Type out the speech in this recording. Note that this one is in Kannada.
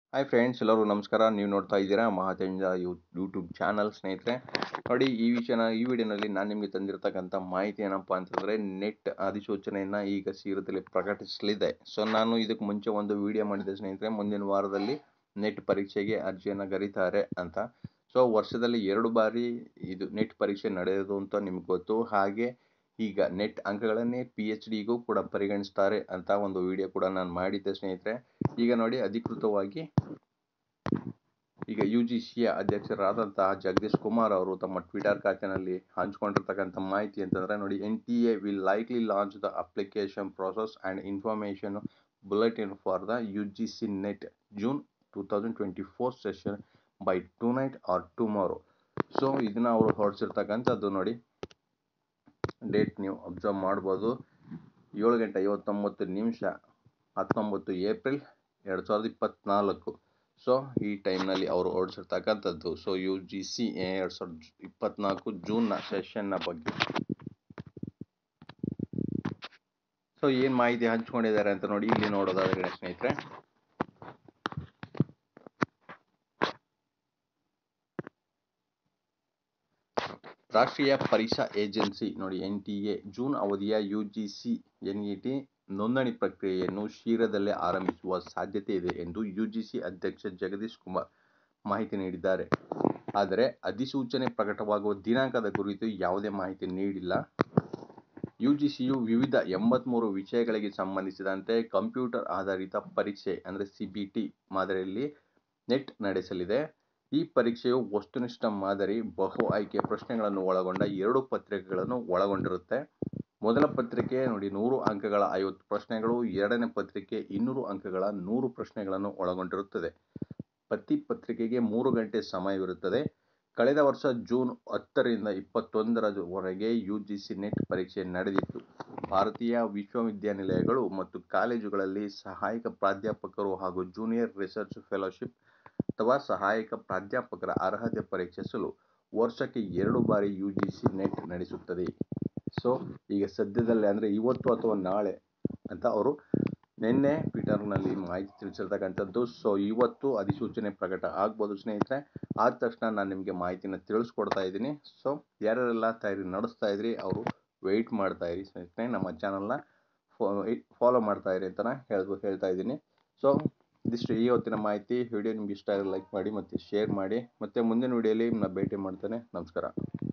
ಹಾಯ್ ಫ್ರೆಂಡ್ಸ್, ಎಲ್ಲರೂ ನಮಸ್ಕಾರ. ನೀವು ನೋಡ್ತಾ ಇದ್ದೀರಾ ಮಹಾತೇಂಜ ಯೂಟ್ಯೂಬ್ ಚಾನಲ್. ಸ್ನೇಹಿತರೆ ನೋಡಿ, ಈ ವಿಡಿಯೋನಲ್ಲಿ ನಾನು ನಿಮಗೆ ತಂದಿರತಕ್ಕಂಥ ಮಾಹಿತಿ ಏನಪ್ಪ ಅಂತಂದರೆ, ನೆಟ್ ಅಧಿಸೂಚನೆಯನ್ನು ಈಗ ಶೀಘ್ರದಲ್ಲೇ ಪ್ರಕಟಿಸಲಿದೆ. ಸೊ ನಾನು ಇದಕ್ಕೆ ಮುಂಚೆ ಒಂದು ವಿಡಿಯೋ ಮಾಡಿದ್ದೆ ಸ್ನೇಹಿತರೆ, ಮುಂದಿನ ವಾರದಲ್ಲಿ ನೆಟ್ ಪರೀಕ್ಷೆಗೆ ಅರ್ಜಿಯನ್ನು ಕರೀತಾರೆ ಅಂತ. ಸೊ ವರ್ಷದಲ್ಲಿ 2 ಬಾರಿ ಇದು ನೆಟ್ ಪರೀಕ್ಷೆ ನಡೆಯೋದು ಅಂತ ನಿಮ್ಗೆ ಗೊತ್ತು. ಹಾಗೆ ಈಗ ನೆಟ್ ಅಂಕಗಳನ್ನೇ PhDಗೂ ಕೂಡ ಪರಿಗಣಿಸ್ತಾರೆ ಅಂತ ಒಂದು ವಿಡಿಯೋ ಕೂಡ ನಾನು ಮಾಡಿದ್ದೆ ಸ್ನೇಹಿತರೆ. ಈಗ ನೋಡಿ, ಅಧಿಕೃತವಾಗಿ ಈಗ UGCಯ ಅಧ್ಯಕ್ಷರಾದಂತಹ ಜಗದೀಶ್ ಕುಮಾರ್ ಅವರು ತಮ್ಮ ಟ್ವಿಟರ್ ಖಾತೆಯಲ್ಲಿ ಹಂಚಿಕೊಂಡಿರ್ತಕ್ಕಂಥ ಮಾಹಿತಿ ಅಂತಂದರೆ ನೋಡಿ, NTA will likely launch the application process and information bulletin for the UGC net June 2024 session by tonight or tomorrow. So ಇದನ್ನು ಅವರು ಹೊರಡಿಸಿರ್ತಕ್ಕಂಥದ್ದು ನೋಡಿ, ಡೇಟ್ ನೀವು ಅಬ್ಸರ್ವ್ ಮಾಡ್ಬೋದು. 7:59 19 ಏಪ್ರಿಲ್ 2024. ಸೊ ಈ ಟೈಮ್ನಲ್ಲಿ ಅವರು ಹೊರಡಿಸಿರ್ತಕ್ಕಂಥದ್ದು. ಸೊ UGC 2024 ಜೂನ್ನ ಸೆಷನ್ನ ಬಗ್ಗೆ ಸೊ ಏನು ಮಾಹಿತಿ ಹಂಚ್ಕೊಂಡಿದ್ದಾರೆ ಅಂತ ನೋಡಿ, ಇಲ್ಲಿ ನೋಡೋದಾದ್ರೆ ಸ್ನೇಹಿತರೆ, ರಾಷ್ಟ್ರೀಯ ಪರೀಕ್ಷಾ ಏಜೆನ್ಸಿ ನೋಡಿ NTA ಜೂನ್ ಅವಧಿಯ UGC NET ನೋಂದಣಿ ಪ್ರಕ್ರಿಯೆಯನ್ನು ಶೀಘ್ರದಲ್ಲೇ ಆರಂಭಿಸುವ ಸಾಧ್ಯತೆ ಇದೆ ಎಂದು UGC ಅಧ್ಯಕ್ಷ ಜಗದೀಶ್ ಕುಮಾರ್ ಮಾಹಿತಿ ನೀಡಿದ್ದಾರೆ. ಆದರೆ ಅಧಿಸೂಚನೆ ಪ್ರಕಟವಾಗುವ ದಿನಾಂಕದ ಕುರಿತು ಯಾವುದೇ ಮಾಹಿತಿ ನೀಡಿಲ್ಲ. UGCಯು ವಿವಿಧ 83 ವಿಷಯಗಳಿಗೆ ಸಂಬಂಧಿಸಿದಂತೆ ಕಂಪ್ಯೂಟರ್ ಆಧಾರಿತ ಪರೀಕ್ಷೆ ಅಂದರೆ CBT ಮಾದರಿಯಲ್ಲಿ ನೆಟ್ ನಡೆಸಲಿದೆ. ಈ ಪರೀಕ್ಷೆಯು ವಸ್ತುನಿಷ್ಠ ಮಾದರಿ, ಬಹು ಆಯ್ಕೆ ಪ್ರಶ್ನೆಗಳನ್ನು ಒಳಗೊಂಡ 2 ಪತ್ರಿಕೆಗಳನ್ನು ಒಳಗೊಂಡಿರುತ್ತೆ. ಮೊದಲ ಪತ್ರಿಕೆ ನೋಡಿ 100 ಅಂಕಗಳ 50 ಪ್ರಶ್ನೆಗಳು, ಎರಡನೇ ಪತ್ರಿಕೆ 200 ಅಂಕಗಳ 100 ಪ್ರಶ್ನೆಗಳನ್ನು ಒಳಗೊಂಡಿರುತ್ತದೆ. ಪ್ರತಿ ಪತ್ರಿಕೆಗೆ 3 ಗಂಟೆ ಸಮಯವಿರುತ್ತದೆ. ಕಳೆದ ವರ್ಷ ಜೂನ್ 10ರಿಂದ 21ರವರೆಗೆ UGC ನೆಟ್ ಪರೀಕ್ಷೆ ನಡೆದಿತ್ತು. ಭಾರತೀಯ ವಿಶ್ವವಿದ್ಯಾನಿಲಯಗಳು ಮತ್ತು ಕಾಲೇಜುಗಳಲ್ಲಿ ಸಹಾಯಕ ಪ್ರಾಧ್ಯಾಪಕರು ಹಾಗೂ ಜೂನಿಯರ್ ರಿಸರ್ಚ್ ಫೆಲೋಶಿಪ್ ಅಥವಾ ಸಹಾಯಕ ಪ್ರಾಧ್ಯಾಪಕರ ಅರ್ಹತೆ ಪರೀಕ್ಷಿಸಲು ವರ್ಷಕ್ಕೆ 2 ಬಾರಿ UGC ನೆಟ್ ನಡೆಸುತ್ತದೆ. ಸೊ ಈಗ ಸದ್ಯದಲ್ಲೇ ಅಂದರೆ ಇವತ್ತು ಅಥವಾ ನಾಳೆ ಅಂತ ಅವರು ನಿನ್ನೆ ಟ್ವಿಟರ್ನಲ್ಲಿ ಮಾಹಿತಿ ತಿಳಿಸಿರ್ತಕ್ಕಂಥದ್ದು. ಸೊ ಇವತ್ತು ಅಧಿಸೂಚನೆ ಪ್ರಕಟ ಆಗ್ಬೋದು ಸ್ನೇಹಿತರೆ. ಆದ ತಕ್ಷಣ ನಾನು ನಿಮಗೆ ಮಾಹಿತಿನ ತಿಳಿಸ್ಕೊಡ್ತಾ ಇದ್ದೀನಿ. ಸೊ ಯಾರೆಲ್ಲ ತಯಾರಿ ನಡೆಸ್ತಾ ಇದ್ರಿ ಅವರು ವೆಯ್ಟ್ ಮಾಡ್ತಾ ಇರಿ ಸ್ನೇಹಿತರೆ. ನಮ್ಮ ಚಾನಲ್ನ ಫಾಲೋ ಮಾಡ್ತಾ ಇರಿ ಅಂತ ಹೇಳ್ತಾ ಇದ್ದೀನಿ. ಸೊ ಇದಿಷ್ಟು ಈ ಹೊತ್ತಿನ ಮಾಹಿತಿ. ವಿಡಿಯೋ ನಿಮ್ಗೆ ಇಷ್ಟ ಆದರೆ ಲೈಕ್ ಮಾಡಿ ಮತ್ತು ಶೇರ್ ಮಾಡಿ. ಮತ್ತು ಮುಂದಿನ ವಿಡಿಯೋಲಿ ನಾನು ಭೇಟಿ ಮಾಡ್ತೇನೆ. ನಮಸ್ಕಾರ.